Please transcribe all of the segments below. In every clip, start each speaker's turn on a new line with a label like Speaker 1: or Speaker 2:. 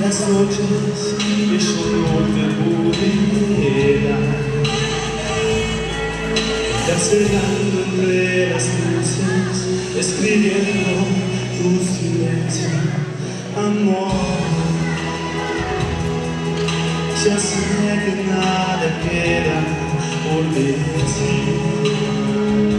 Speaker 1: las noches que yo no te pude dar, desvelando entre las luces, escribiendo tu silencio, amor. Ya sé que nada queda por decir.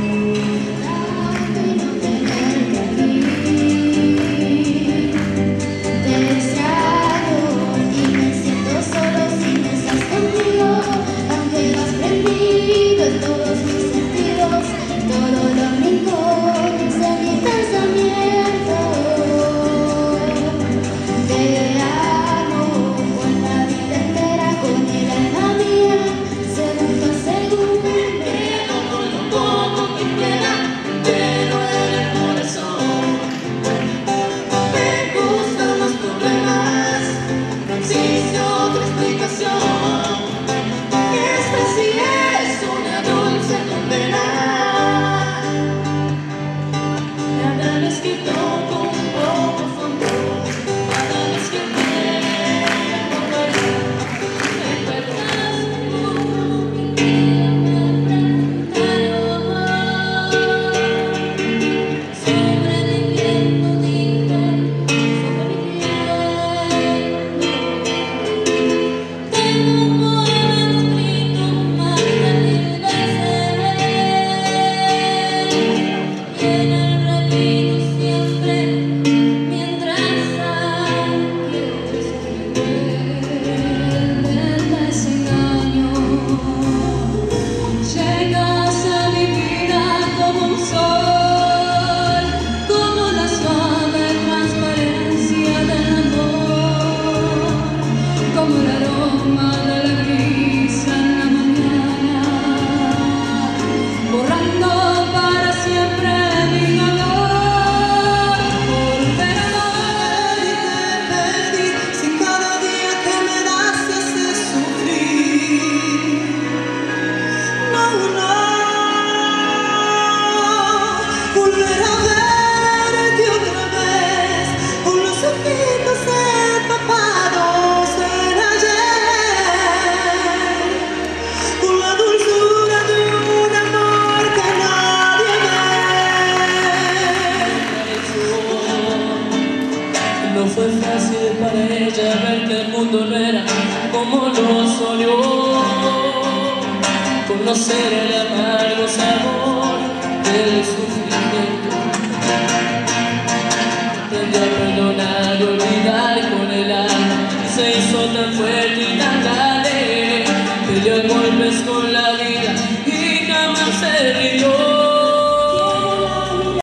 Speaker 2: No fue fácil para ella ver que el mundo no era como lo soñó, conocer el amargo sabor del sufrimiento, aprendió a perdonar y olvidar con el alma, y se hizo tan fuerte y tan grande, que dio golpes con la vida y jamás se rindió.